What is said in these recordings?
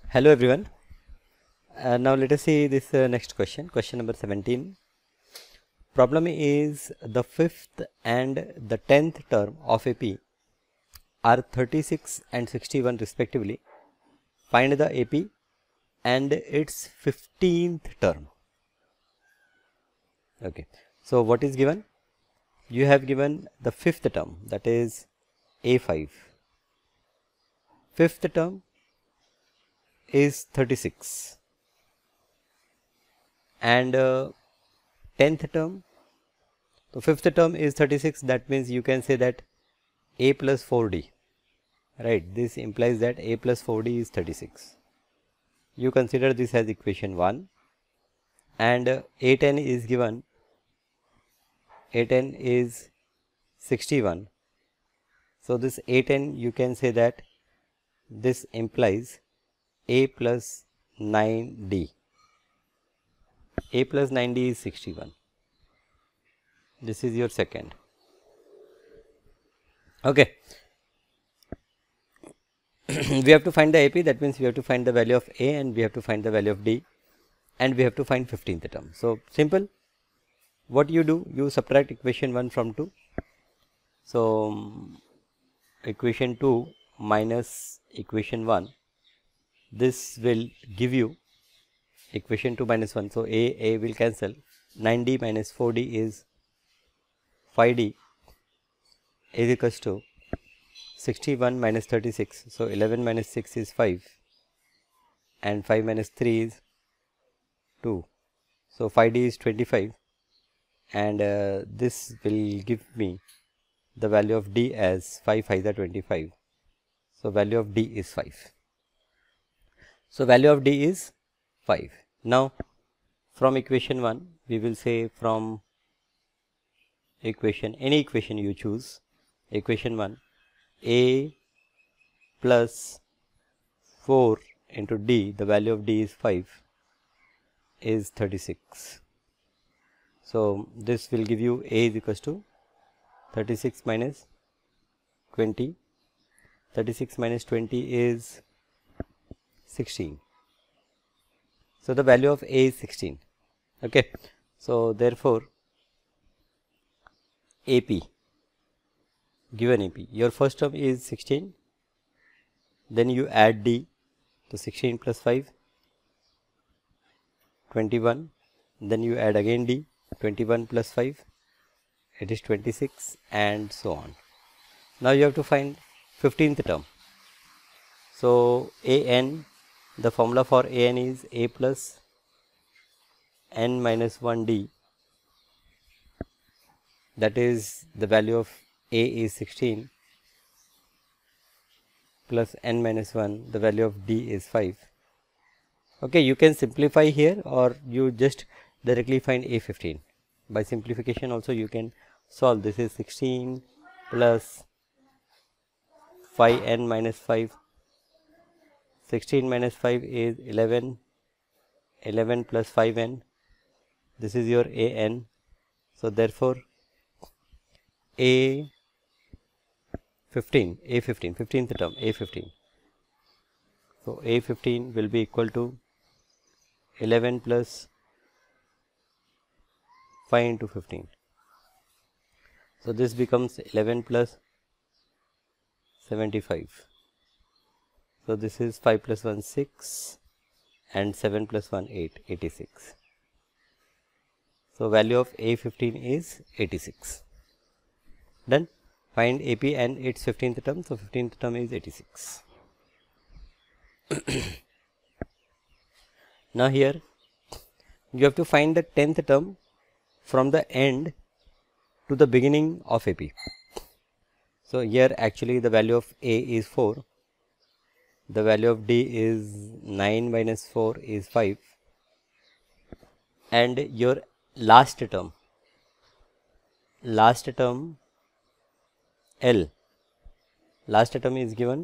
Hello everyone. Now let us see this next question. Question number 17. Problem is the 5th and the 10th term of AP are 36 and 61 respectively. Find the AP and its 15th term. Okay. So what is given? You have given the 5th term, that is A5. 5th term is 36 and 10th term, so 5th term is 36, that means you can say that A plus 4D, right? This implies that A plus 4D is 36. You consider this as equation 1 and A10 is given, A10 is 61. So this A10 you can say that this implies A plus 9D. A plus 9D is 61. This is your second. Okay. We have to find the AP, that means we have to find the value of A and we have to find the value of D and we have to find 15th term. So simple. What you do? You subtract equation 1 from 2. So equation 2 minus equation 1. This will give you equation 2 minus 1. So A will cancel. 9D minus 4D is 5D is equals to 61 minus 36. So 11 minus 6 is 5 and 5 minus 3 is 2. So 5D is 25 and this will give me the value of D as 5 5 is 25. So value of D is 5. So value of D is 5. Now from equation 1 we will say, from equation, any equation you choose, equation 1, A plus 4 into D, the value of D is 5, is 36. So this will give you A is equals to 36 minus 20. 36 minus 20 is 16. So the value of A is 16. Okay. So therefore AP, given AP, your first term is 16, then you add D, so 16 plus 5, 21, then you add again D, 21 plus 5, it is 26 and so on. Now you have to find 15th term. So AN, the formula for AN is A plus N minus 1D, that is the value of A is 16 plus N minus 1, the value of D is 5. Okay, you can simplify here or you just directly find A15. By simplification also you can solve. This is 16 plus 5N minus 5. 16 minus 5 is 11. 11 plus 5N. This is your AN. So therefore A15, 15th term, A15. So A15 will be equal to 11 plus 5 into 15. So this becomes 11 plus 75. So this is 5 plus 1 6 and 7 plus 1 8, 86. So value of A15 is 86. Done. Find AP and its 15th term. So 15th term is 86. Now here you have to find the 10th term from the end to the beginning of AP. So here actually the value of A is 4. The value of D is 9 minus 4 is 5. And your last term L, last term is given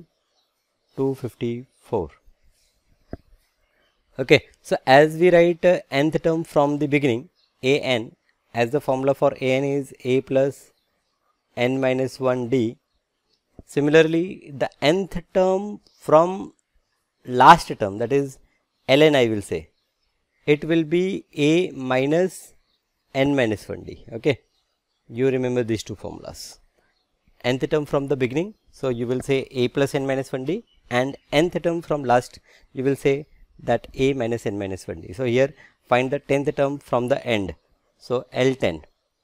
254. Okay, so as we write nth term from the beginning, AN, as the formula for AN is A plus N minus 1D. Similarly, the nth term from last term, that is ln, I will say it will be a minus n minus 1d. Okay, you remember these two formulas. Nth term from the beginning, so you will say a plus n minus 1d, and nth term from last, you will say that a minus n minus 1d. So here find the 10th term from the end, so L10,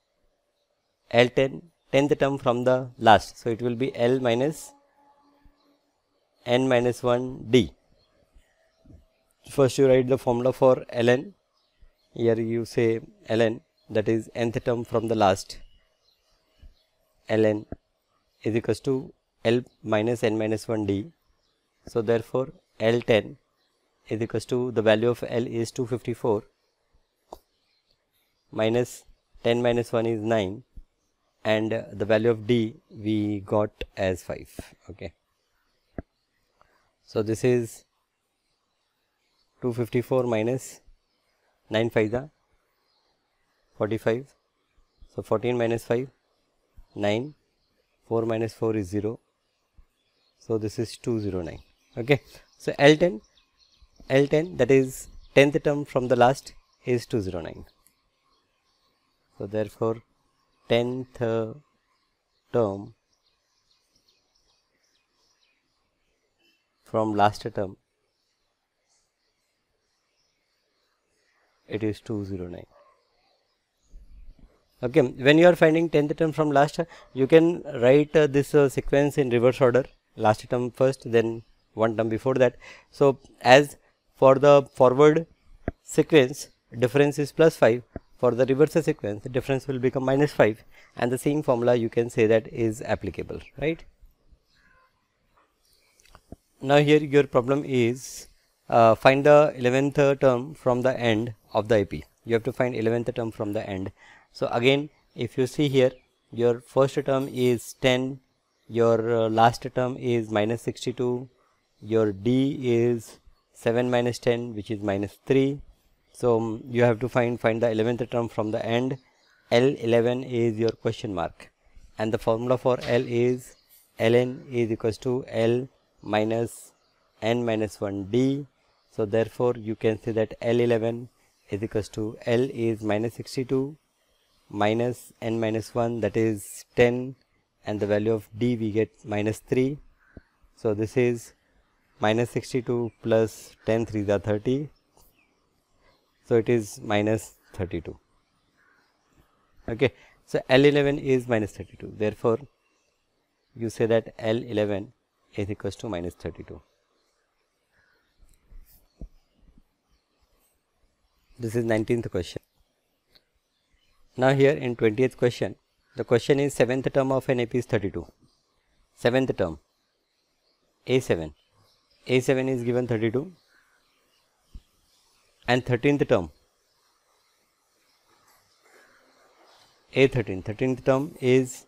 10th term from the last, so it will be L minus n minus 1d. First you write the formula for ln, here you say ln, that is nth term from the last, ln is equals to L minus n minus 1d. So therefore L10 is equals to, the value of L is 254 minus 10 minus 1 is 9, and the value of D we got as 5. Okay, so this is 254 minus 9 5 are 45, so 14 minus 5 9, 4 minus 4 is 0, so this is 209. Okay, so L10 that is 10th term from the last is 209. So therefore 10th term from last term, it is 209. Okay, when you are finding 10th term from last, you can write this sequence in reverse order, last term first, then one term before that. So as for the forward sequence, difference is plus 5, for the reverse sequence the difference will become minus 5, and the same formula you can say that is applicable, right? Now here your problem is find the 11th term from the end of the AP. You have to find 11th term from the end. So again, if you see here, your first term is 10, your last term is minus 62, your D is 7 minus 10, which is minus 3. So you have to find the 11th term from the end. L11 is your question mark, and the formula for L is ln is equals to L minus n minus 1d. So therefore you can say that L11 is equals to L is minus 62 minus n minus 1, that is 10, and the value of D we get minus 3. So this is minus 62 plus 10 3s are 30, so it is minus 32. Okay, so L11 is minus 32, therefore you say that L11 is equals to minus 32. This is 19th question. Now here in 20th question, the question is 7th term of an AP is 32. 7th term A7 is given 32, and 13th term A13, 13th term is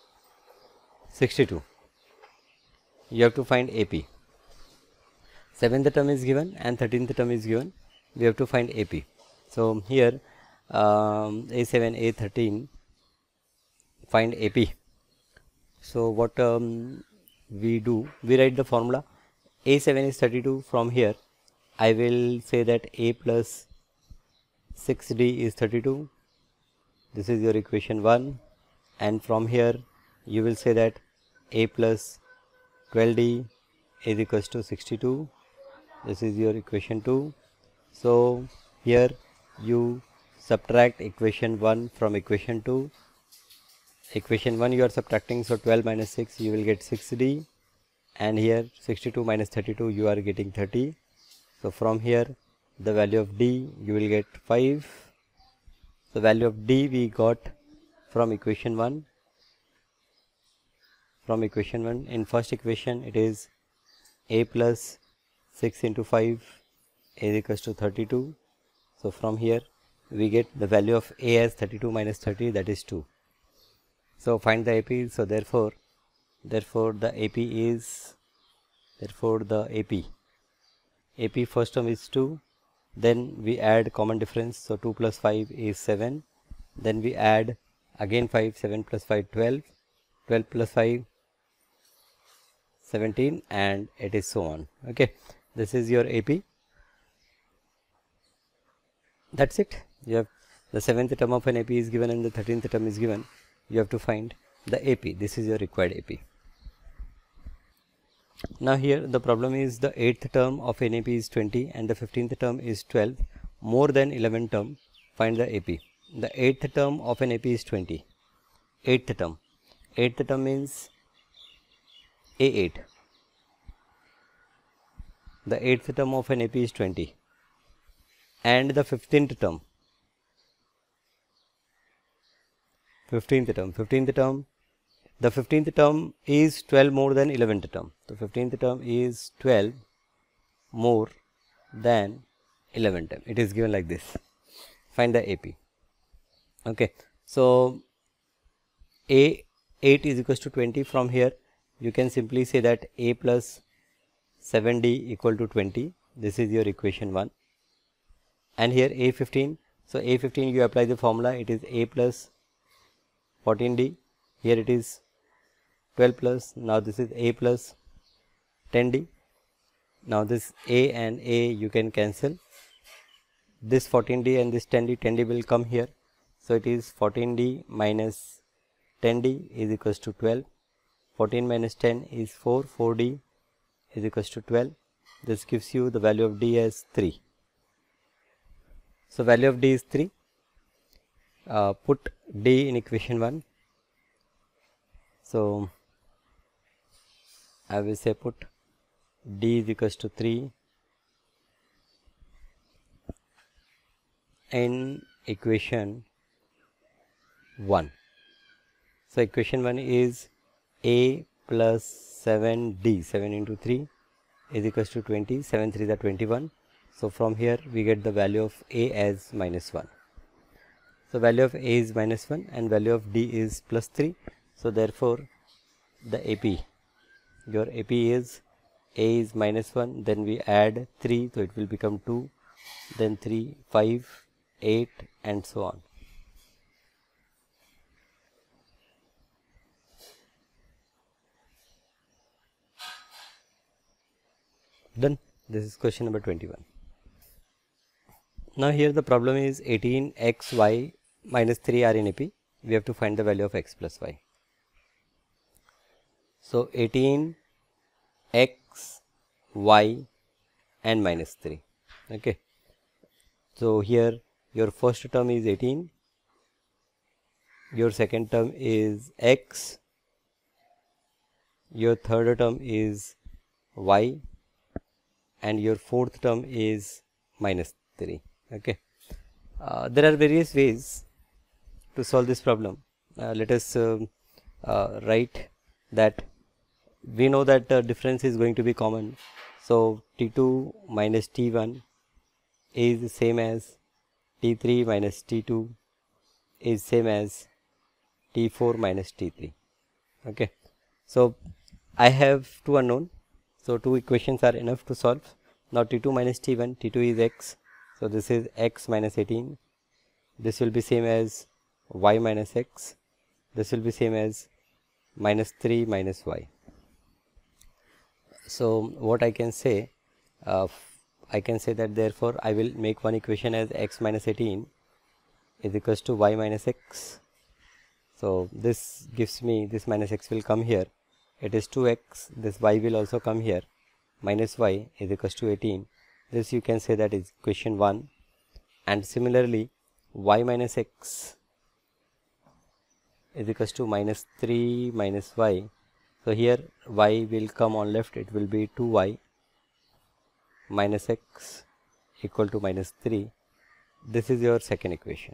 62. You have to find AP. 7th term is given and 13th term is given. We have to find AP. So here A7, A13, find AP. So what we do, we write the formula. A7 is 32. From here I will say that A plus 6D is 32. This is your equation 1, and from here you will say that A plus 12D is equals to 62. This is your equation 2. So here you subtract equation 1 from equation 2. Equation 1 you are subtracting, so 12 minus 6 you will get 6D, and here 62 minus 32 you are getting 30. So from here the value of D you will get 5. The value of D we got from equation 1. From equation 1, in first equation it is A plus 6 into 5 is equals to 32. So from here we get the value of A as 32 minus 30, that is 2. So find the AP. So therefore the AP is, AP first term is 2, then we add common difference, so 2 plus 5 is 7, then we add again 5, 7 plus 5 12, 12 plus 5 17, and it is so on. Okay, This is your AP. That's it. You have the 7th term of an AP is given and the 13th term is given. You have to find the AP. This is your required AP. Now here the problem is the 8th term of an AP is 20 and the 15th term is 12. More than 11 term, find the AP. The 8th term of an AP is 20. 8th term. 8th term means A8. The 8th term of an AP is 20. And the 15th term. 15th term. The 15th term is 12 more than 11th term. The 15th term is 12 more than 11th term. It is given like this. Find the AP. Okay. So A8 is equals to 20. From here you can simply say that A plus 7D equal to 20. This is your equation 1. And here A15. So A15 you apply the formula. It is A plus 14D. Here it is 12 plus. Now this is A plus 10D. Now this A and A you can cancel. This 14D and this 10D, 10D will come here. So it is 14D minus 10D is equals to 12. 14 minus 10 is 4. 4D is equals to 12. This gives you the value of D as 3. So value of D is 3. Put D in equation 1. So I will say put D is equals to 3 in equation 1. So equation 1 is A plus 7D, 7 into 3 is equals to 20, 7 3 is 21. So from here we get the value of A as minus 1. So value of A is minus 1 and value of D is plus 3. So therefore the AP, your AP is A is minus 1, then we add 3, so it will become 2, then 3, 5, 8 and so on. Done. This is question number 21. Now here the problem is 18x, y minus 3 are in AP. We have to find the value of x plus y. So 18 x, y and minus 3. Okay. So here your first term is 18. Your second term is x. Your third term is y. And your fourth term is minus 3. Okay. There are various ways to solve this problem. Let us write that we know that the difference is going to be common. So T2 minus T1 is the same as T3 minus T2 is same as T4 minus T3. Okay. So I have two unknown. So two equations are enough to solve. Now T2 minus T1, T2 is x. So this is x minus 18. This will be same as y minus x. This will be same as minus 3 minus y. So what I can say that therefore I will make one equation as x minus 18 is equals to y minus x. So this gives me this minus x will come here. It is 2x. This y will also come here. Minus y is equals to 18. This you can say that is equation 1. And similarly y minus x is equals to minus 3 minus y. So here y will come on left, it will be 2y minus x equal to minus 3. This is your second equation.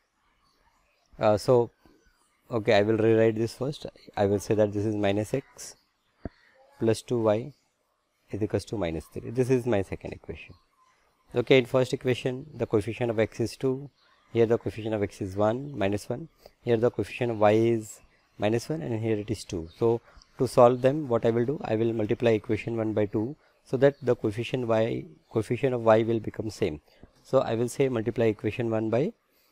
Okay, I will rewrite this first. I will say that this is minus x plus 2y is equals to minus 3. This is my second equation. Okay, in first equation the coefficient of x is 2. Here the coefficient of x is 1, minus 1. Here the coefficient of y is minus 1 and here it is 2. So to solve them, what I will do, I will multiply equation 1 by 2 so that the coefficient of y will become same. So I will say multiply equation 1 by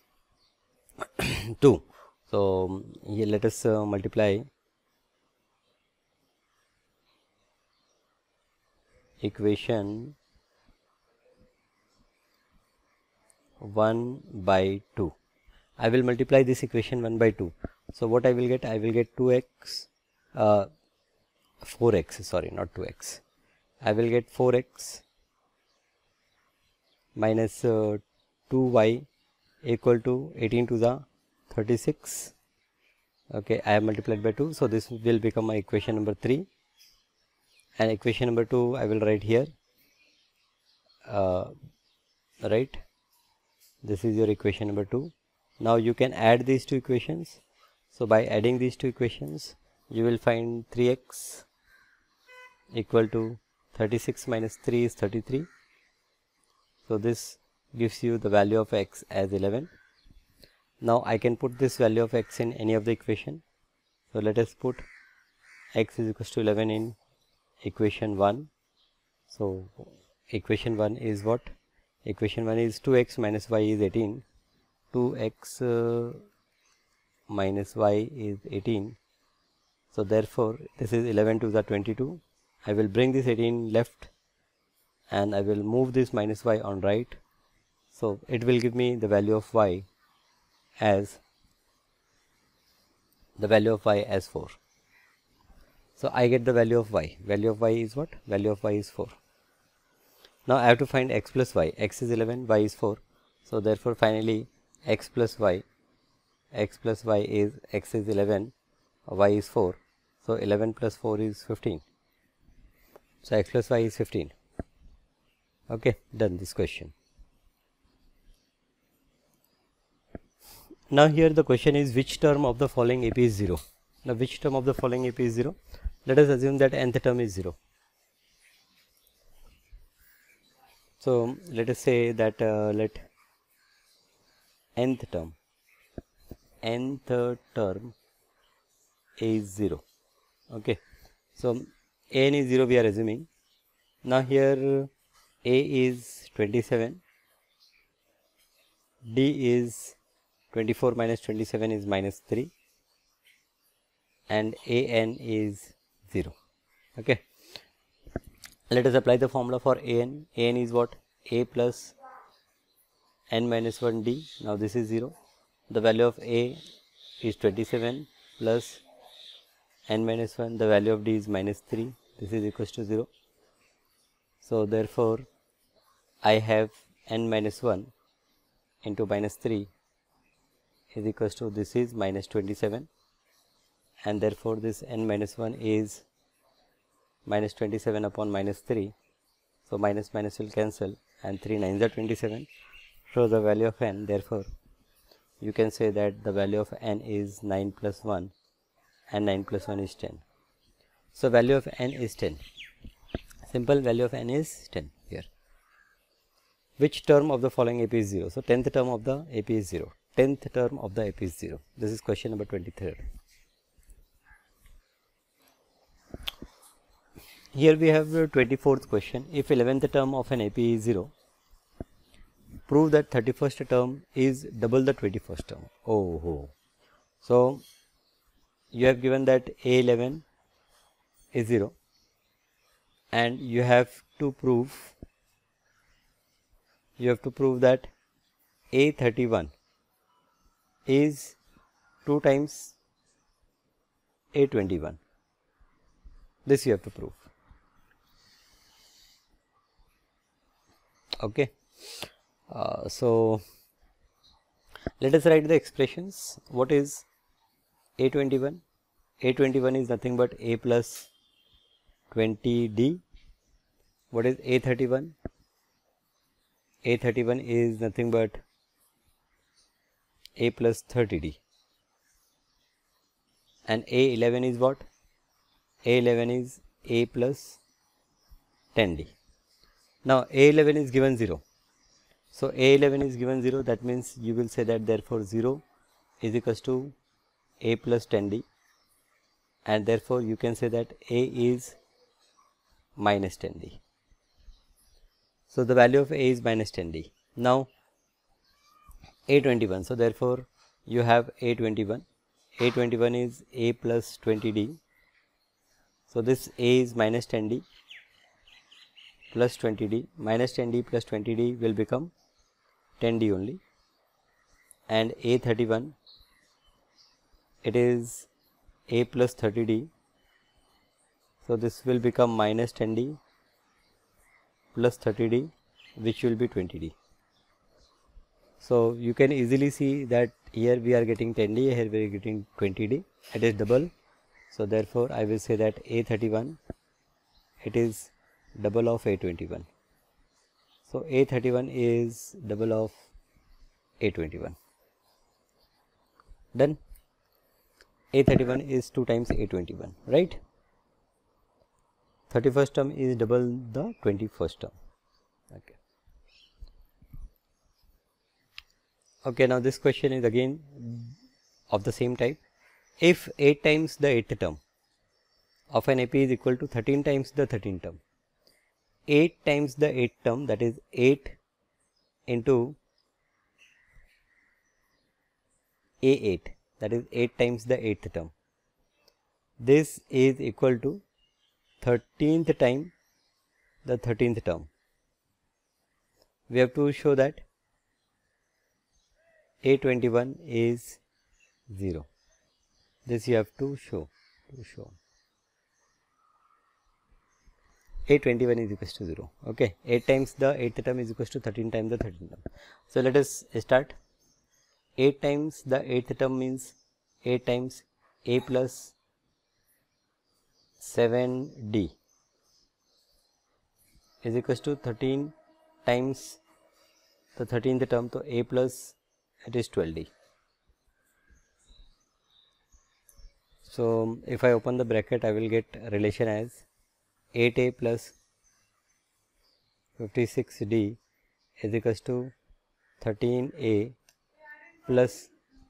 2. So here let us multiply equation 1 by 2. I will multiply this equation 1 by 2. So what I will get? I will get 4x, sorry, not 2x. I will get 4x minus 2y equal to 18 to the 36. Okay, I have multiplied by 2. So this will become my equation number 3. And equation number 2 I will write here. Right. This is your equation number 2. Now you can add these two equations. So by adding these two equations, you will find 3x equal to 36 minus 3 is 33. So this gives you the value of x as 11. Now I can put this value of x in any of the equation. So let us put x is equal to 11 in equation 1. So equation 1 is what? Equation 1 is 2x minus y is 18. 2x minus y is 18. So therefore this is 11 to the 22. I will bring this 18 left and I will move this minus y on right. So it will give me the value of y as 4. So I get the value of y. Value of y is what? Value of y is 4. Now I have to find x plus y. X is 11, y is 4. So therefore finally x plus y is x is 11, y is 4. So 11 plus 4 is 15. So x plus y is 15. Okay, done this question. Now here the question is, which term of the following AP is 0? Now which term of the following AP is 0? Let us assume that nth term is 0. So let us say that let nth term is 0. Okay, so n is 0 we are assuming. Now here a is 27, d is 24 minus 27 is minus 3, and an is 0. Okay, let us apply the formula for an. An is what? A plus n minus 1 d. Now this is 0. The value of a is 27 plus n minus 1. The value of d is minus 3. This is equals to 0. So therefore I have n minus 1 into minus 3 is equals to, this is minus 27, and therefore this n minus 1 is minus 27 upon minus 3. So minus minus will cancel and 3 9s are 27. So the value of n, therefore you can say that the value of n is 9 plus 1, and 9 plus 1 is 10. So value of n is 10. Simple, value of n is 10 here. Which term of the following AP is 0? So 10th term of the AP is 0. 10th term of the AP is 0. This is question number 23. Here we have the 24th question. If 11th term of an AP is 0, prove that 31st term is double the 21st term. Oh. So you have given that A11 is 0, and you have to prove that A31 is 2 times A21. This you have to prove. Okay, so let us write the expressions. What is A21? A21 is nothing but A plus 20D. What is A31? A31 is nothing but A plus 30D. And A11 is what? A11 is A plus 10D. Now A11 is given 0. So A11 is given 0, that means you will say that therefore 0 is equals to A plus 10D, and therefore you can say that A is minus 10D. So the value of A is minus 10D. Now A21, so therefore you have A21. A21 is A plus 20D. So this A is minus 10D, plus 20d, minus 10d plus 20d will become 10d only, and A31, it is A plus 30d, so this will become minus 10d plus 30d, which will be 20d. So you can easily see that here we are getting 10d, here we are getting 20d, it is double. So therefore I will say that A31, it is double of A21. So A31 is double of A21. Done. A31 is 2 times A21, right? 31st term is double the 21st term. Okay. Okay, now this question is again of the same type. If 8 times the 8th term of an AP is equal to 13 times the 13th term, 8 times the 8th term, that is 8 into A8, that is 8 times the 8th term, this is equal to 13th time the 13th term. We have to show that A21 is 0. This you have to show. A21 is equal to 0. Okay, 8 times the 8th term is equal to 13 times the 13th term. So let us start. 8 times the 8th term means 8 times A plus 7d is equal to 13 times the 13th term, so A plus, it is 12d. So if I open the bracket, I will get relation as 8a plus 56d is equal to 13a plus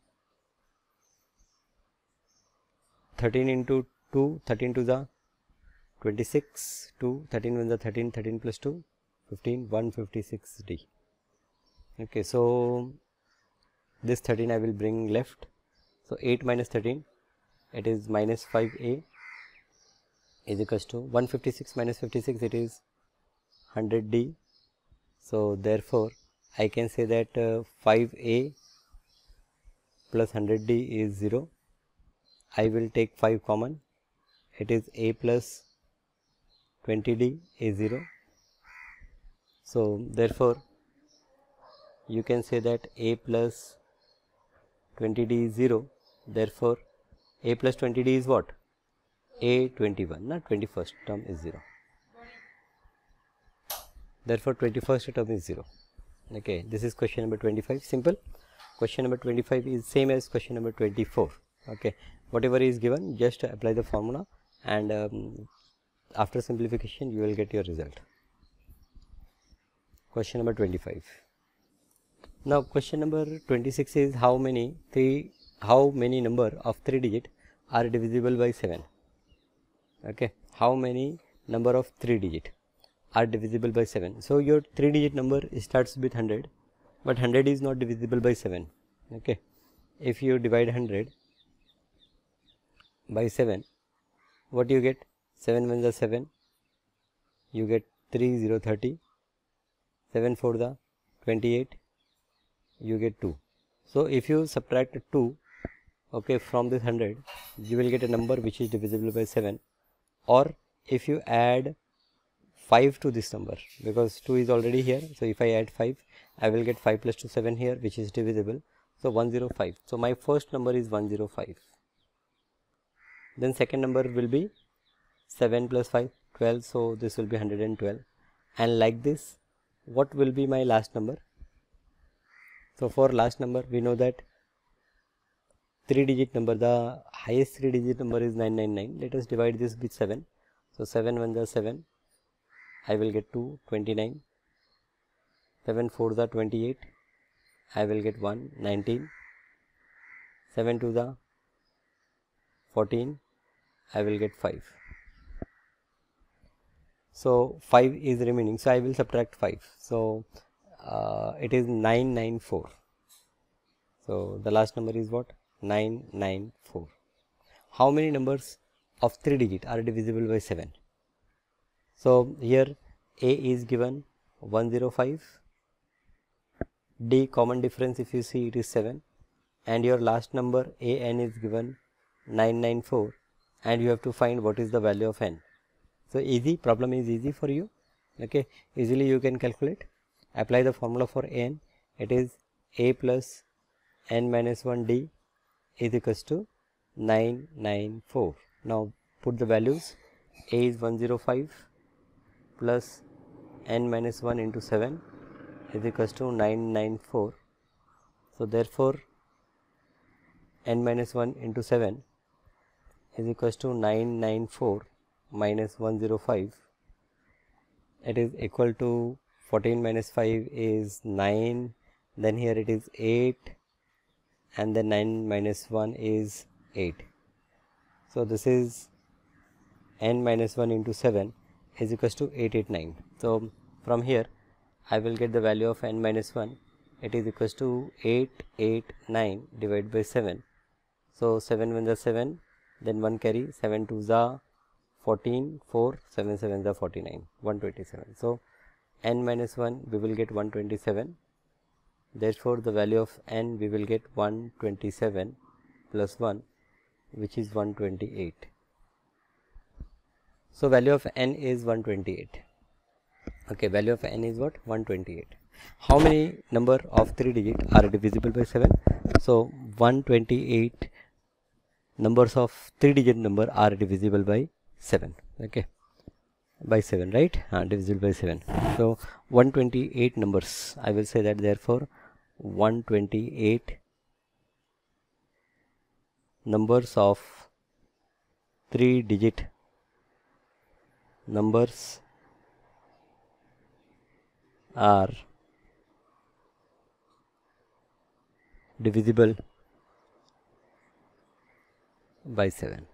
13 into 2, 13 to the 26, 2, 13 1 the 13, 13 plus 2, 15, 156d. Okay, so this 13 I will bring left. So 8 minus 13, it is minus 5a is equal to 156 minus 56, it is 100d. So therefore I can say that 5a plus 100d is 0. I will take 5 common, it is a plus 20d is 0. So therefore you can say that a plus 20d is 0. Therefore a plus 20d is what? A21, not 21st term is 0. Therefore 21st term is 0. Okay, this is question number 25. Simple. Question number 25 is same as question number 24. Okay, whatever is given, just apply the formula, and after simplification you will get your result. Question number 25. Now question number 26 is how many number of 3 digit are divisible by 7. Okay, how many number of 3 digit are divisible by 7. So your 3 digit number starts with 100, but 100 is not divisible by 7. Okay, if you divide 100 by 7, what you get? 7 1 is 7, you get 3 0 30, 7 4 the 28, you get 2. So if you subtract 2, okay, from this 100, you will get a number which is divisible by 7. Or if you add 5 to this number, because 2 is already here, so if I add 5, I will get 5 plus 2 7 here, which is divisible. So 105. So my first number is 105. Then second number will be 7 plus 5 12, so this will be 112, and like this. What will be my last number? So for last number we know that 3 digit number, the highest 3 digit number is 999. Let us divide this with 7. So 7 1 the 7, I will get 2 29, 7 4 the 28, I will get 1 19, 7 2 the 14, I will get 5. So 5 is remaining, so I will subtract 5. So it is 994. So the last number is what? 994. How many numbers of 3 digit are divisible by 7? So here A is given 105, D common difference if you see it is 7, and your last number AN is given 994, and you have to find what is the value of n. So easy, problem is easy for you. Okay, easily you can calculate. Apply the formula for n. It is A plus n minus 1 D is equals to 994. Now put the values. A is 105 plus n minus 1 into 7 is equals to 994. So therefore n minus 1 into 7 is equals to 994 minus 105. It is equal to 14 minus 5 is 9, then here it is 8, and then 9 minus 1 is 8. So this is n minus 1 into 7 is equals to 889. So from here I will get the value of n minus 1. It is equals to 889 divided by 7. So 7 1 is 7, then 1 carry, 7 2 is 14, 4, 7 7 is 49, 127. So n minus 1 we will get 127. Therefore the value of n we will get 127 plus 1, which is 128. So value of n is 128. Okay, value of n is what? 128. How many number of 3 digit are divisible by 7? So 128 numbers of 3 digit number are divisible by 7. Okay, by 7, right? Divisible by 7. So 128 numbers, I will say that therefore 128 numbers of 3 digit numbers are divisible by 7.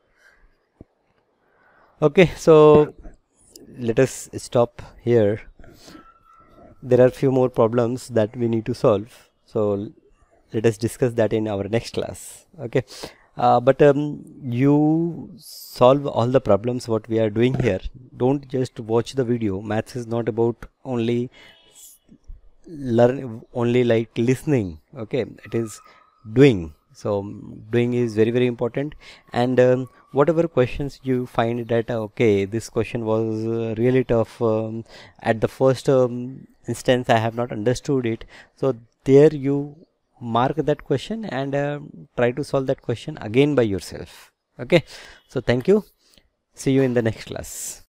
Okay, so let us stop here. There are few more problems that we need to solve, so let us discuss that in our next class. Okay, but you solve all the problems what we are doing here. Don't just watch the video. Maths is not about only like listening. Okay, it is doing. So doing is very very important, and whatever questions you find that okay, this question was really tough, at the first instance I have not understood it, so there you mark that question and try to solve that question again by yourself. Okay, so thank you, see you in the next class.